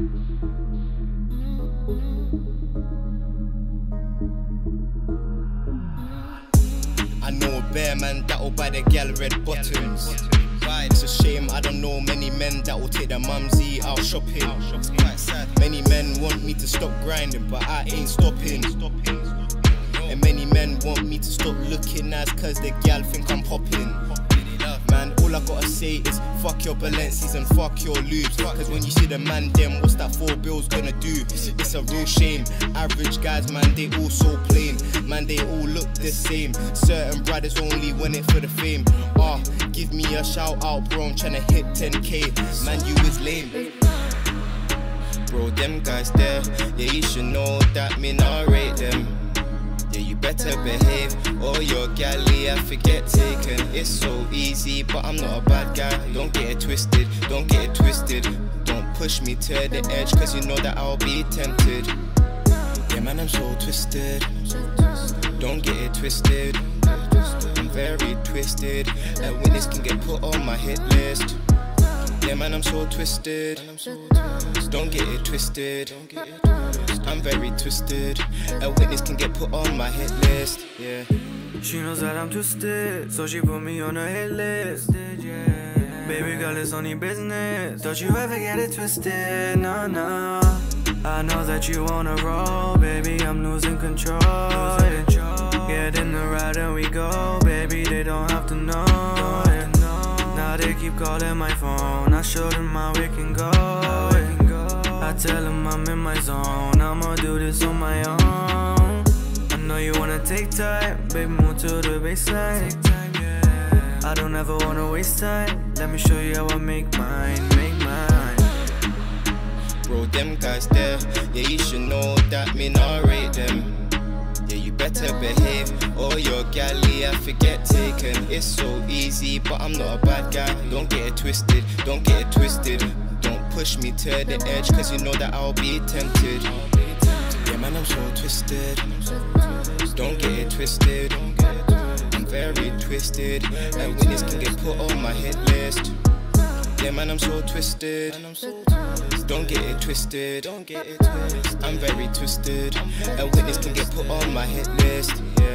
I know a bear man that'll buy the gal red bottoms. It's a shame I don't know many men that will take their mumsy out shopping. It's quite sad. Many men want me to stop grinding, but I ain't stopping. And many men want me to stop looking nice cause the gal think I'm popping. Man, all I gotta say is fuck your Balenci's and fuck your lubes. Cause when you see the man them, what's that 4 bills gonna do? It's a real shame. Average guys, man, they all so plain. Man, they all look the same. Certain brothers only win it for the fame. Give me a shout out, bro, I'm tryna hit 10k. Man, you is lame. Bro, them guys there, yeah, you should know that me not rate them. Yeah, you better behave, or your galley I forget taken. It's so easy, but I'm not a bad guy. Don't get it twisted, don't get it twisted. Don't push me to the edge, cause you know that I'll be tempted. Yeah, man, I'm so twisted. Don't get it twisted. I'm very twisted, and witness can get put on my hit list. Yeah, man, I'm so twisted. Don't get it twisted. I'm very twisted. A witness can get put on my hit list. Yeah. She knows that I'm twisted, so she put me on her hit list. Baby girl, it's only business. Don't you ever get it twisted, no, no. I know that you wanna roll, baby, I'm losing control. Get in the ride and we go, baby, they don't have to know. Now they keep calling my phone, I showed them how we can go. I tell them I'm in my zone, I'ma do this on my own. I know you wanna take time, baby, move to the baseline. I don't ever wanna waste time, let me show you how I make mine, make mine. Bro, them guys there, yeah, you should know that me not rate them. Yeah, you better behave, or your galley I forget taken. It's so easy, but I'm not a bad guy. Don't get it twisted, don't get it twisted. Don't push me to the edge, cause you know that I'll be tempted. Yeah, man, I'm so twisted. Don't get it twisted. I'm very twisted, and witness can get put on my hit list. Yeah, man, I'm so twisted. Don't get it twisted. I'm very twisted, and witness can get put on my hit list. Yeah.